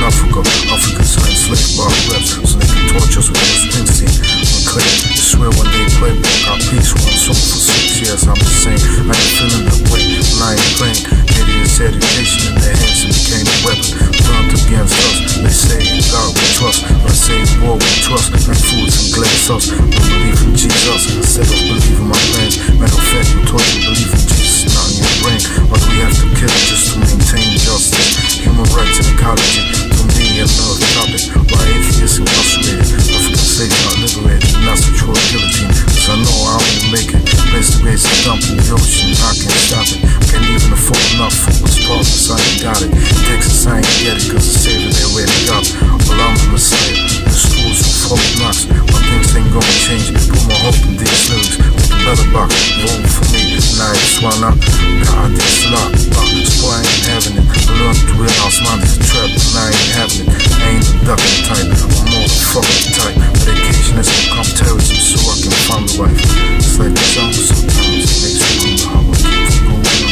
Africa. Africans are enslaved by reps, so they can torture us with this instinct. Unclear, they swear when they play back our peace. One song for 6 years, I'm the same. I ain't feeling that way when I ain't playing. Idiots' education in their hands and became a weapon turned against us. They say in God we trust, but I say in war we trust. Like foods and glass sauce, don't believe in Jesus instead of believing my plans. Matter of fact, we taught you believe in Jesus, not in your brain. Why do we have to kill it just to maintain justice? Human rights and ecology, to me another topic. Why atheists incarcerated, African slaves not liberated, not sexual guillotine. Cause I know I won't make it. Place to raise a dump in the ocean, I can't stop it. Can't even afford enough for what's progress, I ain't got it. Texas, I ain't get it, cause the savior they already got. Well, I'm the Messiah, the schools with Fort Knox. My things ain't gonna change, put my hope in these lyrics. With the better box, vote for me, and I just wanna God, this lot, so I ain't having it. I learned to realize mine is a trap, and I ain't having it. I ain't a ducking type, I'm more the fucking type. Medication has become terrorism, so I can find the wife. It's like the jungle sometimes, it makes me wonder how I keep from going on.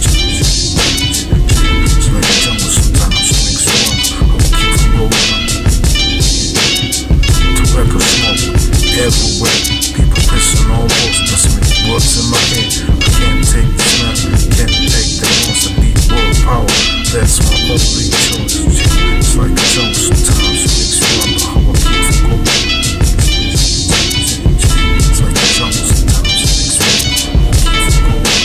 It's like the jungle sometimes, it makes me wonder how I keep from going on. Tobacco smoke everywhere, people pissing almost, messing with the words in my head. I can't take the smell, can't take the noise, I need world power, that's my only choice. It's like the jungle sometimes, it makes me wonder how I keep from going on. It's like the jungle sometimes, it makes me wonder how I keep from going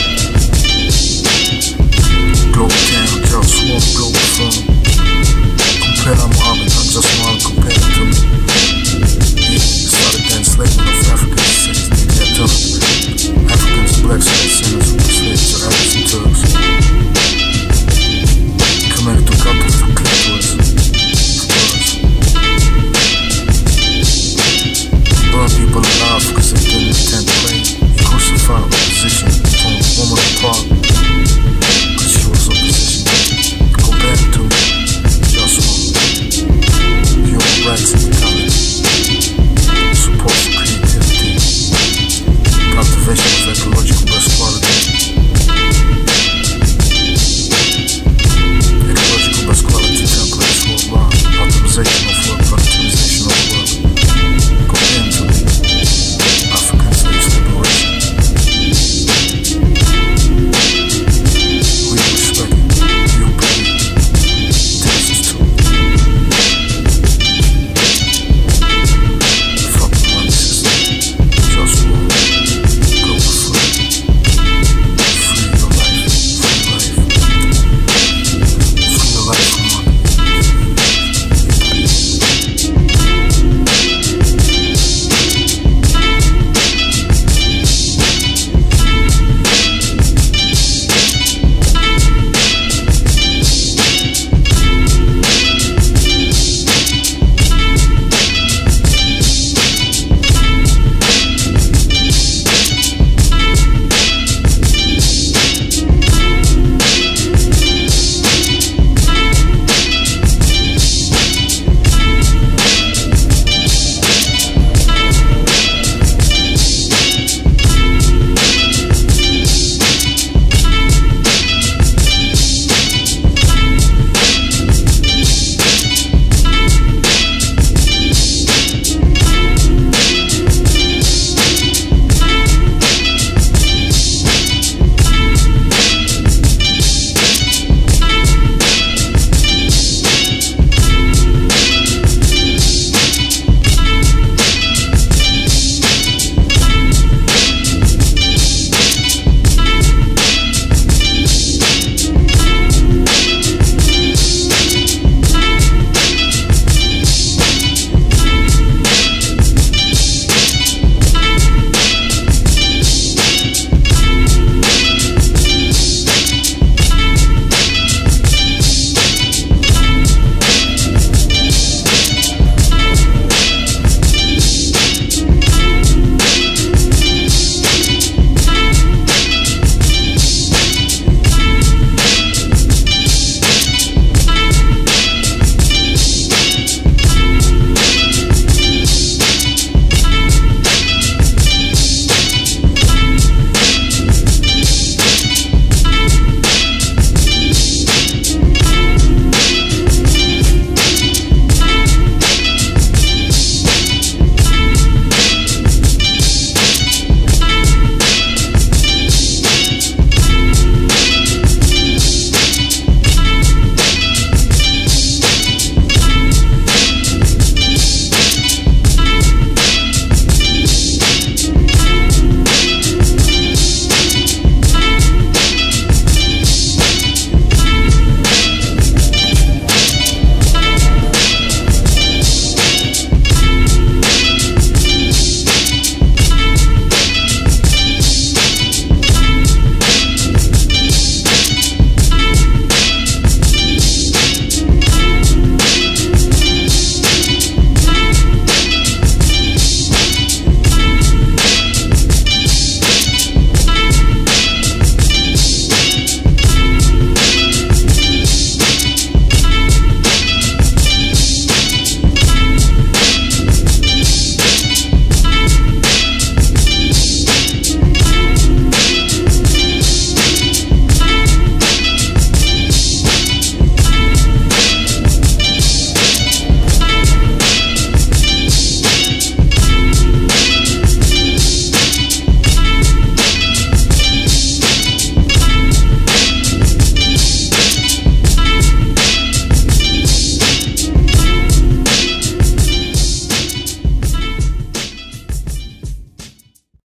on. Globalfirm, JustWar, Globalfirm. Compare Muhammad, I just want to compare it to me. Started the enslavement of African cities, need their tongues. Africans, blacks, and sinners were slaves to Arabs and Turks. Coming to cut off the clitoris. Burn people alive because they didn't intend to play. He crucified opposition, torn a woman apart because she was opposition. Compare it to JustWar. Human rights and ecology. Support for creativity, cultivation of ecological best quality, ecological best quality templates worldwide, optimization